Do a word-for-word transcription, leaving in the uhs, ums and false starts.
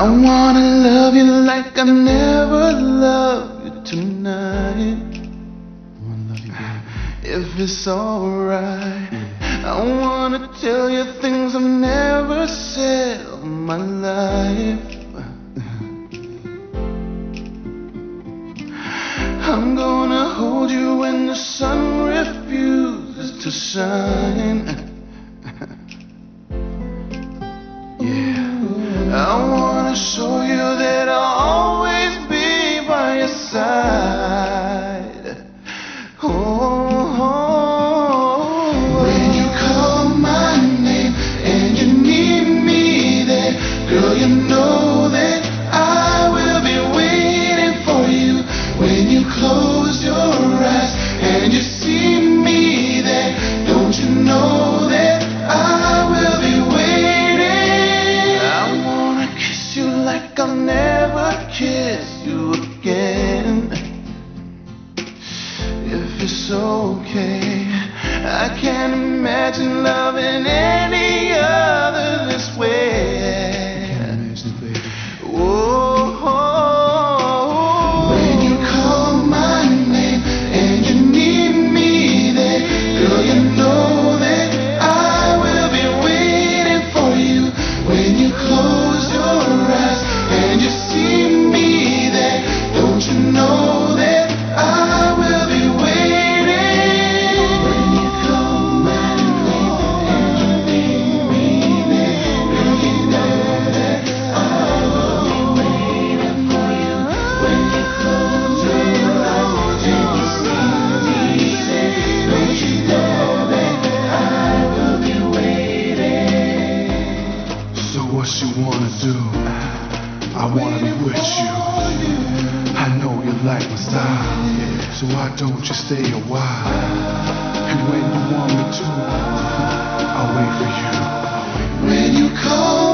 wanna love you like I never loved you tonight. I wanna love you, baby. If it's alright, I wanna tell you things I've never said in my life. I'm gonna hold you when the sun refuses to shine. I wanna show you that I'll always be by your side. Oh, oh, when you call my name and you need me there, girl, you know that I will be waiting for you. When you close your eyes and you see me there, don't you know that I will be waiting? Like I'll never kiss you again. If it's okay, I can't imagine loving any other this way. Can't imagine, baby. Oh, oh, when you call my name and you need me there, girl, you know that I will be waiting for you. When you close your eyes and you see me there, don't you know that I will be waiting? When you call my name and you need me there, girl, you know that I will be waiting for you. When you close your eyes and you see me there, don't you know that I will be waiting? So what you wanna do? I wanna be with you. I know you like my style, so why don't you stay a while? And when you want me to, I'll wait for you. When you call